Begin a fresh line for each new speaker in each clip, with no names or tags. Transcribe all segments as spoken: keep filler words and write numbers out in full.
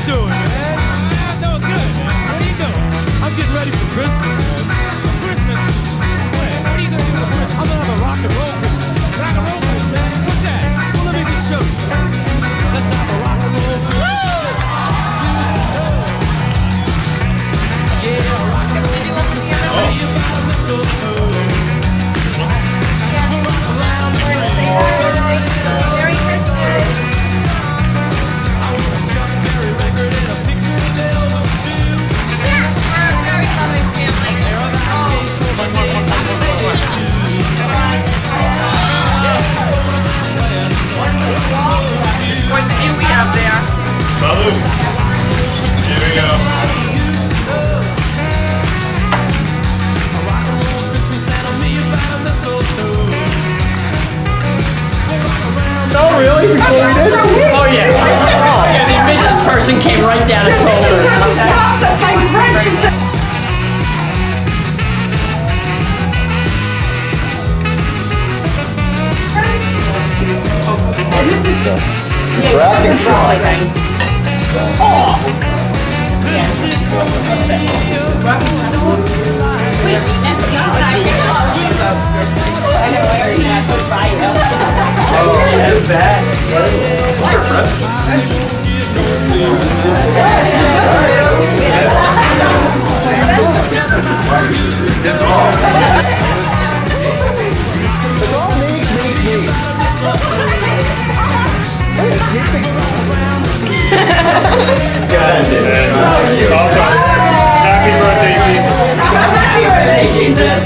doing, man? I'm doing good, man. What are you doing? I'm getting ready for Christmas, man. Christmas? Wait, what are you gonna do for Christmas? I'm gonna have a rock and roll Christmas. Rock and roll Christmas, man. What's that? Well, let me just show you. Let's have a rock and roll Christmas. Yeah, rock and roll Christmas. Tell me about a mistletoe. We'll rock around the tree.
Merry Christmas.
I want a Chuck Berry record and a picture of Elvis too.
Yeah, we're a very loving family.
Pair of ice skates for my day, my baby shoes.
What do we have there?
Salute. Here we go.
A rock and roll Christmas and a me about a mistletoe. We'll rock around the
Oh, really? Before we did? Oh, yeah. Oh, yeah, the admissions person came right down and told her.
Stops at my French and says,
That's bad. It's all mix, mix, mix.
Also, happy birthday, Jesus.
Happy birthday, Jesus.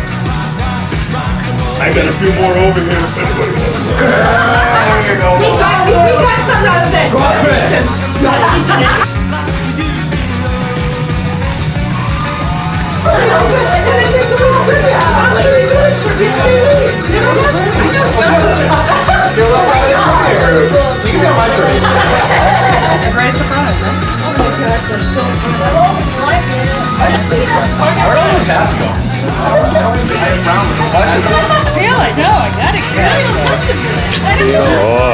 I got a few more over here if anybody wants.
There you go.
we got, we, we got something out of this.
Go Chris. You can go my tree.
That's a great surprise, huh?
Where all those hats go?
Really? No, I got it. Really?
Oh.